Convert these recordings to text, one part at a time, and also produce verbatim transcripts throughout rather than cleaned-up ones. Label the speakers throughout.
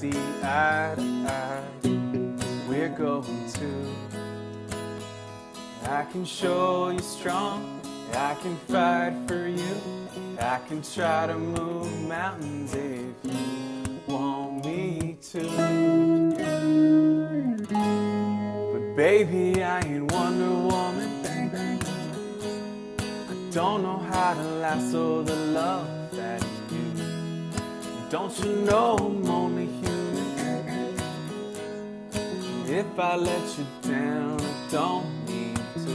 Speaker 1: see eye to eye. We're going to. I can show you strong, I can fight for you, I can try to move mountains if you want me to. But baby, I ain't Wonder Woman. I don't know how to lasso the love that you. Don't you know I'm only human? If I let you down, I don't need to.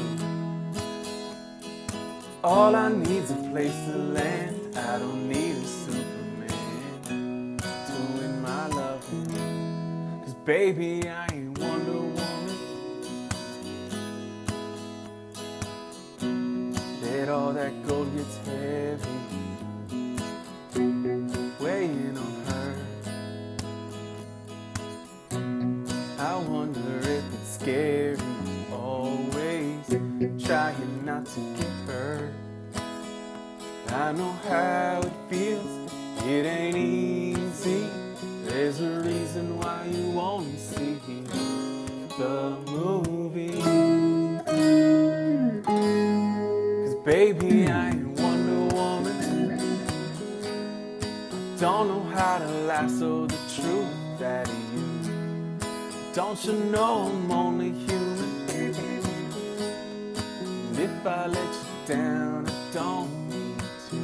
Speaker 1: All I need's a place to land. I don't need a Superman to win my love. Cause baby, I ain't Wonder Woman. That all that gold gets heavy, weighing on her. I wonder if it's scary, always trying not to get hurt. I know how it feels, it ain't easy. There's a reason why you only see the movie. Cause baby, I ain't Wonder Woman. I don't know how to lasso the truth out of you. Don't you know I'm only human? And if I let you down, I don't need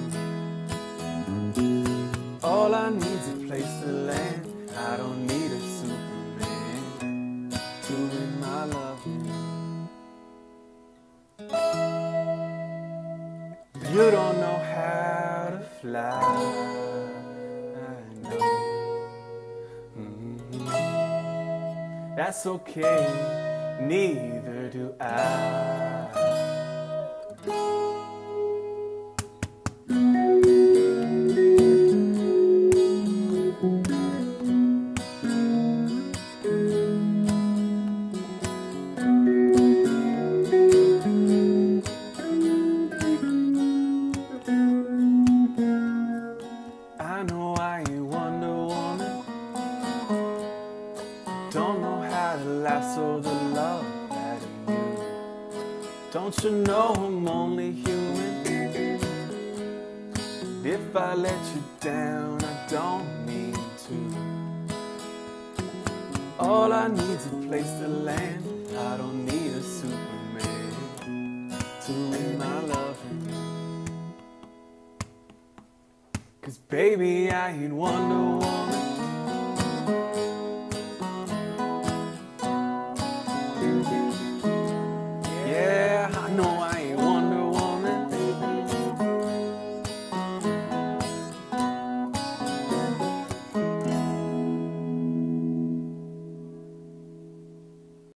Speaker 1: to. All I need's a place to land. I don't need a Superman to win my love. You don't know how to fly, I know. Mm-hmm. That's okay, neither do I. I know I ain't Wonder Woman. Don't know how to lasso the love out of you. Don't you know I'm only human? If I let you down, I don't need to. All I need's a place to land. I don't need a Superman to win my love. Cause baby, I ain't Wonder Woman.